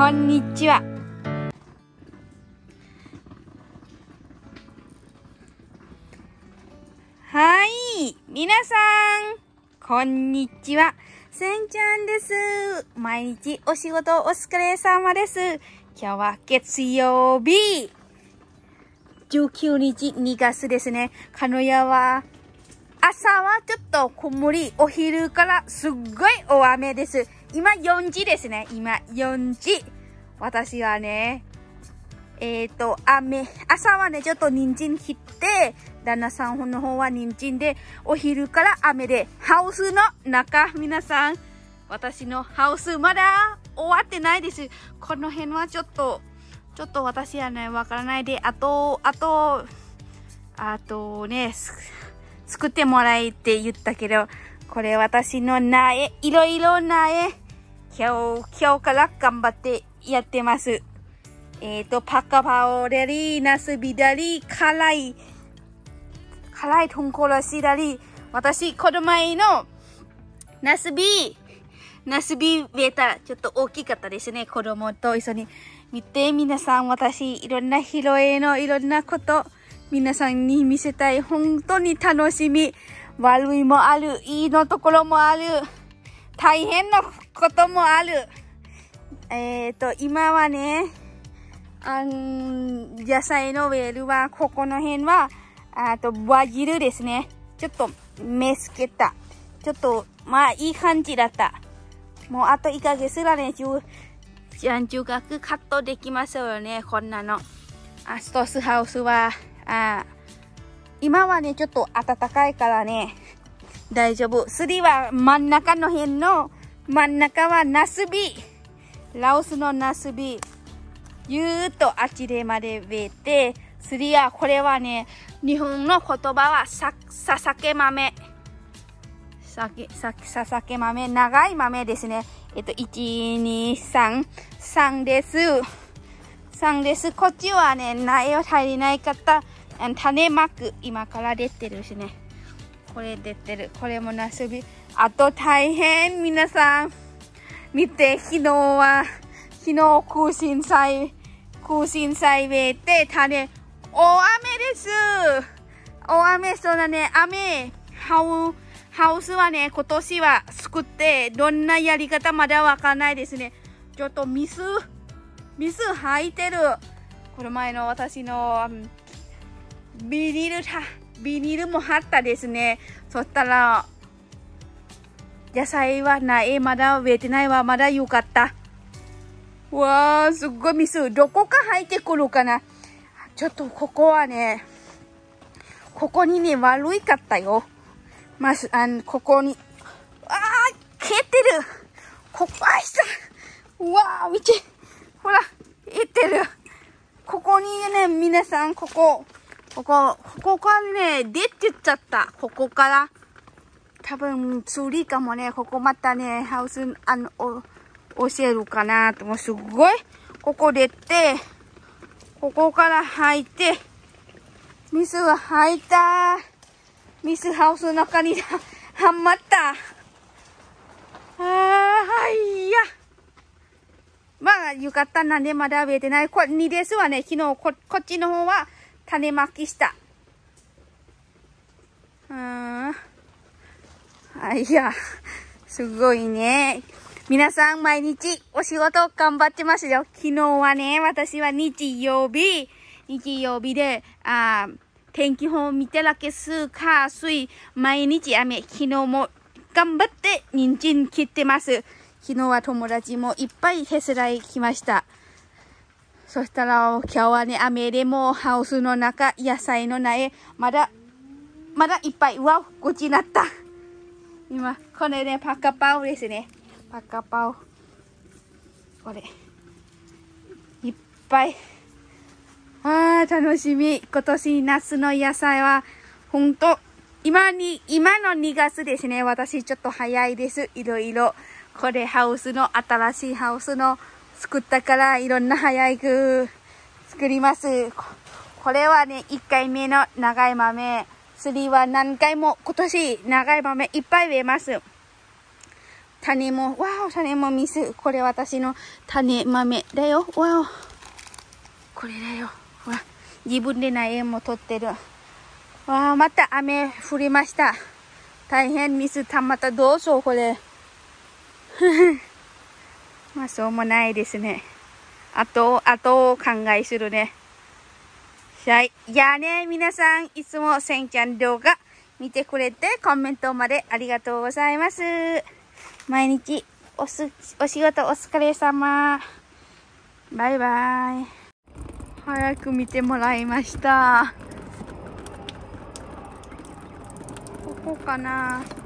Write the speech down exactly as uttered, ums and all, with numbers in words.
こんにちは。はい、皆さん、こんにちは。せんちゃんです。毎日お仕事お疲れ様です。今日は月曜日、じゅうくにちにがつですね。鹿屋は朝はちょっと曇り、お昼からすっごい大雨です。今よじですね。今よじ。私はね、えっと、雨、朝はね、ちょっと人参切って、旦那さんの方は人参で、お昼から雨で、ハウスの中、皆さん、私のハウスまだ終わってないです。この辺はちょっと、ちょっと私はね、わからないで、あと、あと、あとね、作ってもらえって言ったけど、これ私の苗、いろいろ苗、今日、今日から頑張ってやってます。えっと、パカパオデリ、ナスビダリ、辛い、辛いトンコロシダリ、私、この前の、ナスビ、ナスビ植えたらちょっと大きかったですね。子供と一緒に見て、皆さん、私、いろんなヒロエのいろんなこと、皆さんに見せたい。本当に楽しみ。悪いもある。いいのところもある。大変なこともある。えっと、今はね、あん野菜のウェルは、ここの辺は、あと、バジルですね。ちょっと、目つけた。ちょっと、まあ、いい感じだった。もう、あといっかげつらね、中、中学カットできますよね、こんなの。あ、ストスハウスは、あ、今はね、ちょっと暖かいからね、大丈夫。次は真ん中の辺の、真ん中はナスビ。ラオスのナスビ。ゆーっとあっちでまで植えて、次はこれはね、日本の言葉はさ、ささけ豆。さけ、さ、ささけ豆。長い豆ですね。えっと、いち、に、さん。さんです。さんです。こっちはね、苗を足りない方、種まく。今から出てるしね。これ出てる。これもナスビ。あと大変。皆さん。見て、昨日は、昨日空心菜、空心菜植えて、種、大雨です。大雨、そうだね、雨、ハウ、ハウスはね、今年は作って、どんなやり方まだわかんないですね。ちょっと水、水入ってる。この前の私の、ビニール、ビニールも貼ったですね。そしたら、野菜はない、まだ植えてないわ、まだよかった。わー、すっごい水。どこか入ってくるかな。ちょっとここはね、ここにね、悪いかったよ。まず、あの、ここに、あー、消えてる。ここ、あいさ、うわー、見て。ほら、消えてる。ここにね、皆さん、ここ、ここ、ここからね、出てっちゃった。ここから。多分、釣りかもね、ここまたね、ハウス、あの、お、教えるかなと、もうすごい、ここ出て、ここから入って、水が入った。水ハウスの中にはまった。あー、はいや。まあ、よかったなんでまだ植えてない。これにですわね、昨日こ、こっちの方は種まきした。うーん。あ、いや、すごいね。皆さん毎日お仕事頑張ってますよ。昨日はね、私は日曜日、日曜日で、あ、天気予報見てらけす、か、水、毎日雨。昨日も頑張って人参切ってます。昨日は友達もいっぱい手伝い来ました。そしたら今日はね、雨でもハウスの中、野菜の苗、まだ、まだいっぱい。うわ、ごちになった。今、これね、パカパオですね。パカパオ。これ。いっぱい。ああ、楽しみ。今年夏の野菜は、ほんと、今に、今のにがつですね。私ちょっと早いです。いろいろ。これハウスの、新しいハウスの作ったから、いろんな早く作ります。これはね、いっかいめの長い豆。次は何回も今年長い豆いっぱい植えます。 種も、わお、種もミス。これ私の種豆だよ。わお。これだよ。わ、自分で苗も取ってる。わあ、また雨降りました。大変ミスたまたどうぞ、これ。まあ、そうもないですね。あと、あとを考えするね。はい。じゃあね、皆さん、いつもせんちゃん動画見てくれて、コメントまでありがとうございます。毎日おす、お仕事お疲れ様。バイバイ。早く見てもらいました。ここかな。